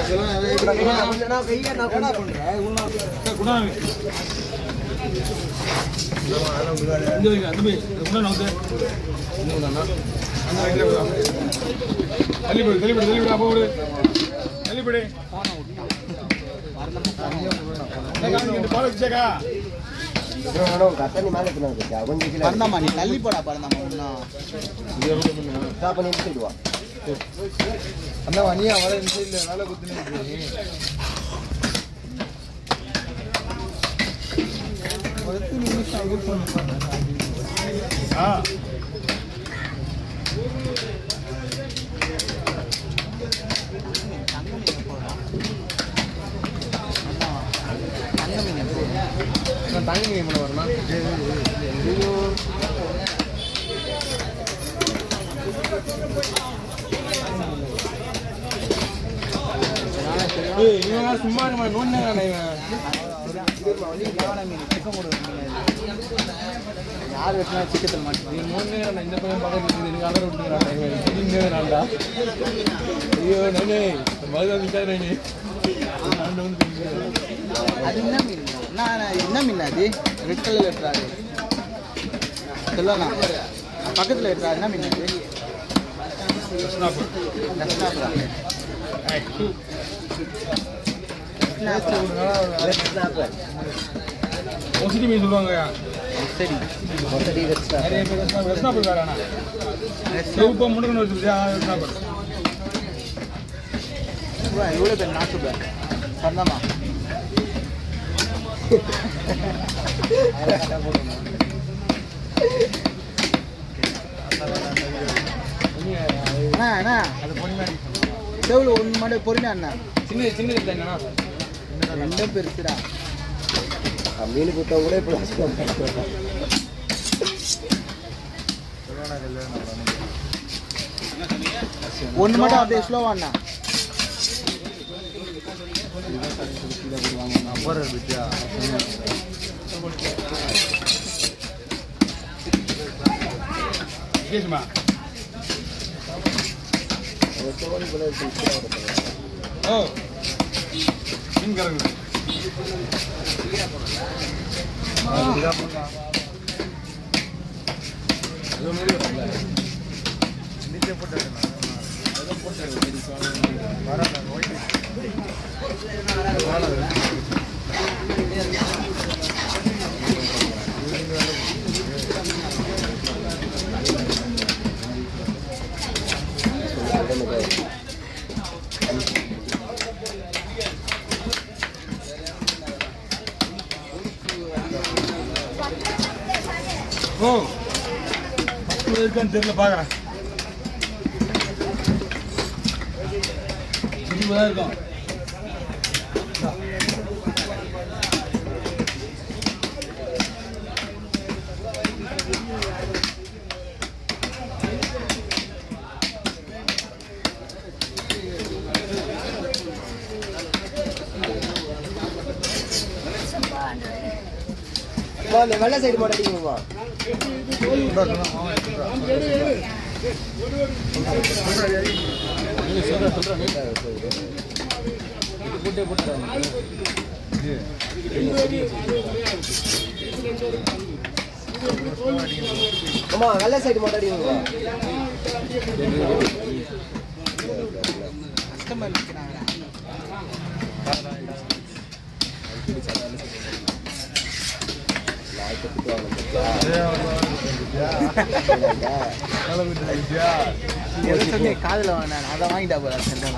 பக்கத்துல இருக்கா என்ன மீன் அது? ஒசிடி மீன் சொல்லுவாங்க. சரி நிறைய பேர் வெஸ்னாப்பர் வேறானா இப்போ முடுக்கணும் வச்சுருக்கியா வெஸ்னாப்பர் இவ்வளோ பேர் நாட்டு சொந்தமா அண்ணா அது பொறுமையாக செவ்வளோ ஒன்று மட்டும் பொறுமையா அண்ணா சின்ன இல்லைங்கண்ணா ரெண்டும் பெருசுடா மீன் குத்த கூட இப்போ ஒன்று மட்டும் அப்படியே ஸ்லோவா அண்ணா கேசுமா ஓ மீன் கறக்குது ஓ இருக்கான்னு தெரியல பார்க்குறேன் 20 தான் இருக்கும் வெள்ளை சைடு போட்டு அடிக்குமா ஆமா வெள்ளை சைடு போட்டு அடிக்குமா கஸ்டமர் இருக்கிறாங்க காதல நான் அதை வாங்கிட்டா போறா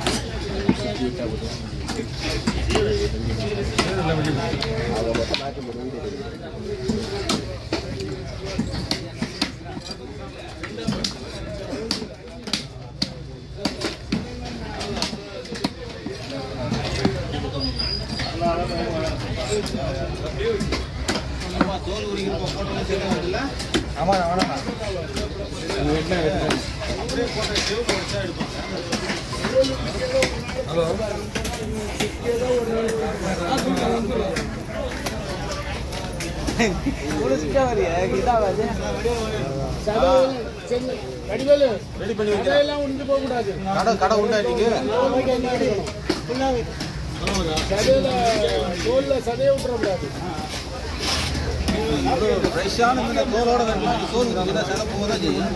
தோல் உரிக்கிற போட்டோ சேர்ந்து ஆமா வேணாம் அப்படியே போட்டோ சேவ் பண்ணி எடுப்பாங்க. ஹலோ ரெடி பண்ணி கடை உண்டு போக கூடாது. கடை உண்டா நீங்க ஃப்ரெஷ்ஷான மீன் தோலோட வேணும். தோல் இருந்தால் சில போக தான் செய்யும்.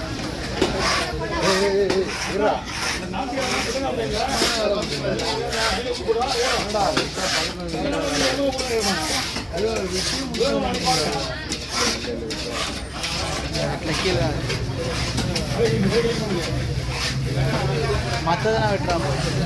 மற்றதெல்லாம் வெட்டுறான்.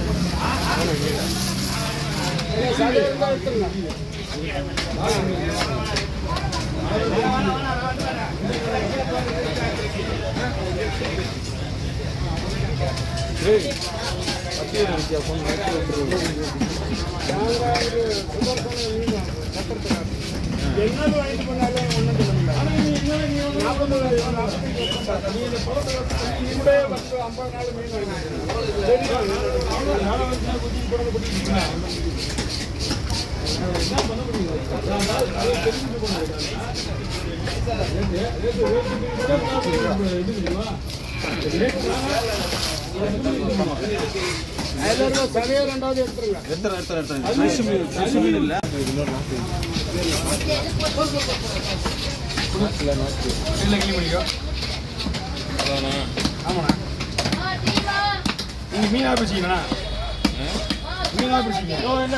மீனா பிடிச்சிக்கண்ணா மீனா பிடிச்சிக்க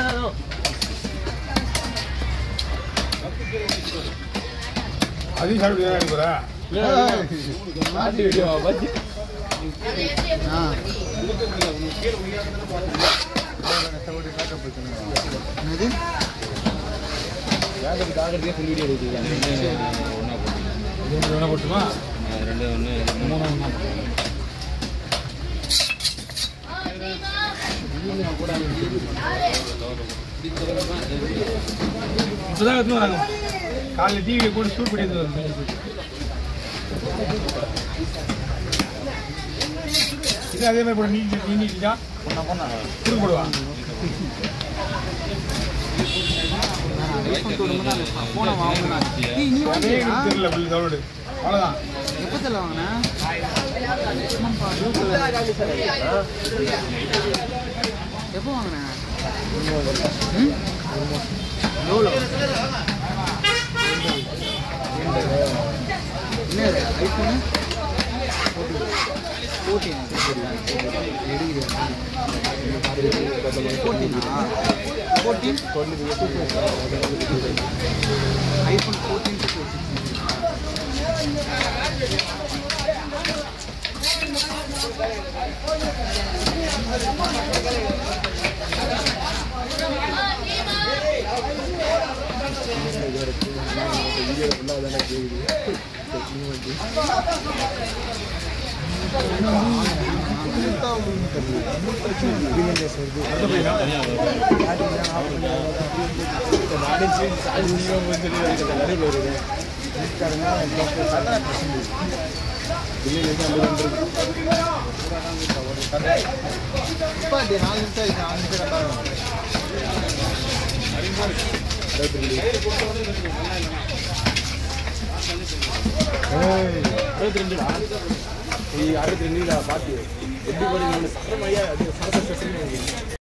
அதையும் சாப்பிட்டு எடுக்கிறா போட்டுமா ரெண்டு ஒன்று மூணு ஒன்றா இப்போதான் எடுத்துன்னு வராங்க. காலையில் டிவியை போட்டு ஷூட் பண்ணி எடுத்து வராங்க. இது அதே மாதிரி போட நீண்டிட்டா துரு போடுவான். தெரியல டவுன்லோடு அவ்வளோதான். எப்பத்தில் வாங்கினேன்? எப்போ வாங்கினேன்? எவ்வளோ? என்ன ஐஃபோனு 14 ஐஃபோன் 14 பார்த்து எப்படி